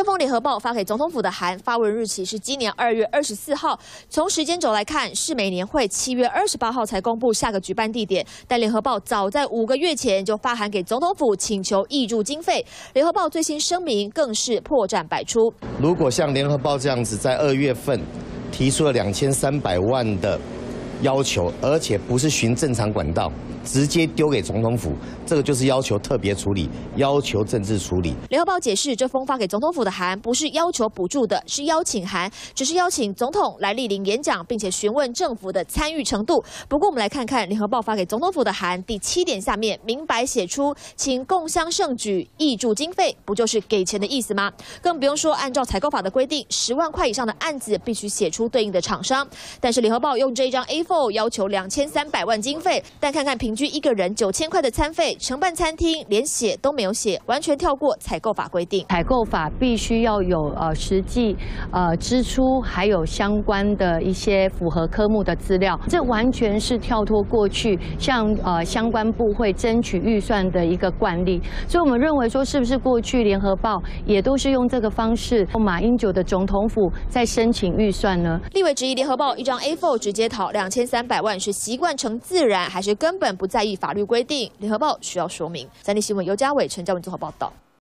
这封联合报发给总统府的函，发文日期是今年2月24号。从时间轴来看，世美年会7月28号才公布下个举办地点，但联合报早在5个月前就发函给总统府，请求挹注经费。联合报最新声明更是破绽百出。 如果像联合报这样子，在2月份提出了2300万的要求，而且不是循正常管道，直接丢给总统府，这个就是要求特别处理，要求政治处理。 联合报解释，这封发给总统府的函不是要求补助的，是邀请函，只是邀请总统来莅临演讲，并且询问政府的参与程度。不过，我们来看看联合报发给总统府的函第7点下面明白写出，请共襄盛举，挹注经费，不就是给钱的意思吗？更不用说，按照采购法的规定，10万块以上的案子必须写出对应的厂商。但是联合报用这一张 A4 要求2300万经费，但看看平均一个人9000块的餐费，承办餐厅连写都没有写，完全跳过采购法规定。 采购法必须要有实际支出，还有相关的一些符合科目的资料，这完全是跳脱过去向相关部会争取预算的一个惯例。所以我们认为说，是不是过去联合报也都是用这个方式，马英九的总统府在申请预算呢？ 立委质疑联合报一张 A4 直接讨2300万是习惯成自然，还是根本不在意法律规定？联合报需要说明。3立新闻尤家伟、陈嘉文综合报道。